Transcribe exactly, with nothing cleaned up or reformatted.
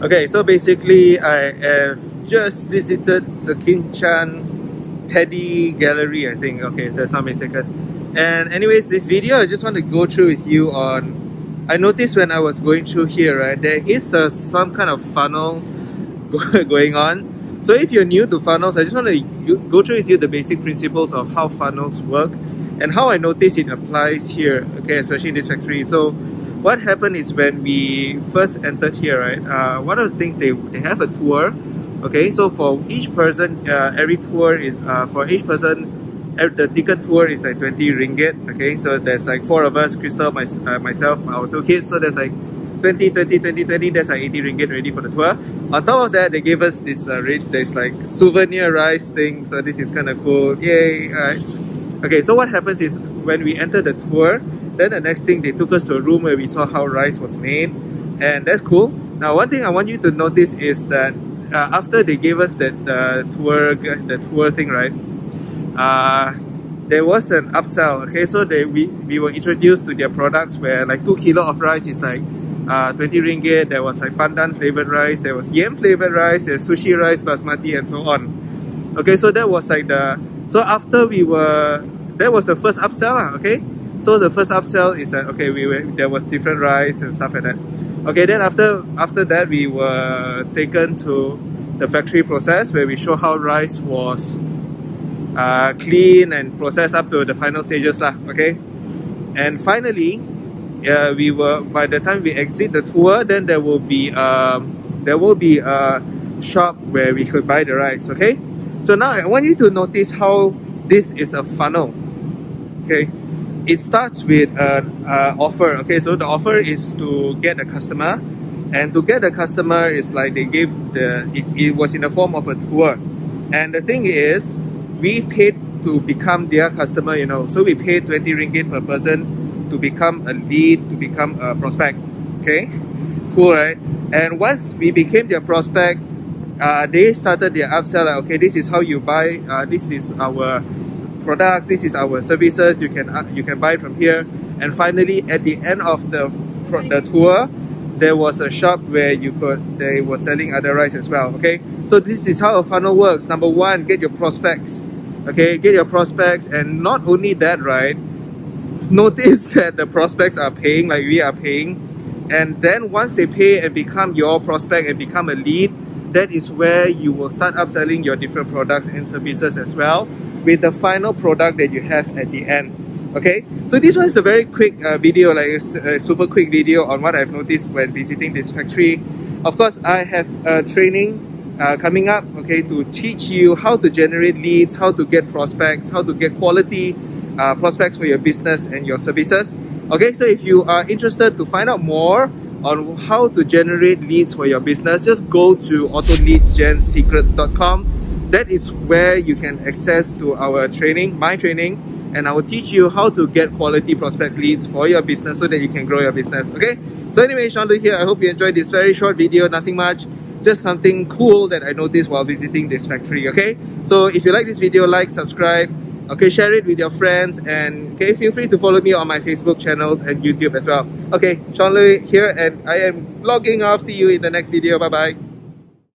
Okay, so basically I have just visited Sekinchan Paddy Gallery, I think. Okay, if that's not mistaken. And anyways, this video I just want to go through with you on, I noticed when I was going through here, right, there is a, some kind of funnel going on. So if you're new to funnels, I just want to go through with you the basic principles of how funnels work and how I notice it applies here, okay, especially in this factory. So what happened is when we first entered here, right, uh, one of the things, they, they have a tour, okay, so for each person, uh, every tour is, uh, for each person, the ticket tour is like twenty ringgit, okay, so there's like four of us, Krystle, my, uh, myself, our two kids, so there's like twenty, twenty, twenty, twenty, that's like eighty ringgit ready for the tour. On top of that, they gave us this uh, rate, there's like souvenir rice thing, so this is kind of cool, yay, alright. Okay, so what happens is when we enter the tour, then the next thing, they took us to a room where we saw how rice was made, and that's cool. Now, one thing I want you to notice is that uh, after they gave us that uh, tour, the tour thing, right? Uh, there was an upsell. Okay, so they we we were introduced to their products where like two kilo of rice is like uh, twenty ringgit. There was like pandan flavored rice. There was yam flavored rice. There's sushi rice, basmati, and so on. Okay, so that was like the so after we were that was the first upsell, lah, okay. So the first upsell is that okay, we were, there was different rice and stuff like that. Okay, then after after that we were taken to the factory process where we show how rice was uh, clean and processed up to the final stages, lah. Okay, and finally, uh, we were by the time we exit the tour, then there will be um, there will be a shop where we could buy the rice. Okay, so now I want you to notice how this is a funnel. Okay. It starts with an uh, offer. Okay, so the offer is to get a customer, and to get a customer is like they gave the it, it was in the form of a tour. And the thing is, we paid to become their customer, you know, so we paid twenty ringgit per person to become a lead, to become a prospect. Okay, cool, right? And once we became their prospect, uh, they started their upsell, like, okay, this is how you buy, uh, this is our products, this is our services, you can uh, you can buy from here. And finally, at the end of the the tour, there was a shop where you could they were selling other rice as well. Okay, so this is how a funnel works. Number one, get your prospects. Okay, get your prospects, and not only that, right, notice that the prospects are paying, like we are paying, and then once they pay and become your prospect and become a lead, that is where you will start upselling your different products and services as well, with the final product that you have at the end. Okay, so this one is a very quick uh, video, like a, a super quick video on what I've noticed when visiting this factory. Of course, I have a training uh, coming up, okay, to teach you how to generate leads, how to get prospects, how to get quality uh, prospects for your business and your services. Okay, so if you are interested to find out more on how to generate leads for your business, just go to auto lead gen secrets dot com. That is where you can access to our training, my training, and I will teach you how to get quality prospect leads for your business so that you can grow your business. Okay, so anyway, Sean Looi here. I hope you enjoyed this very short video, nothing much, just something cool that I noticed while visiting this factory. Okay, so if you like this video, like, subscribe, okay, share it with your friends, and okay, feel free to follow me on my Facebook channels and YouTube as well. Okay, Sean Looi here, and I am logging off. See you in the next video. Bye bye.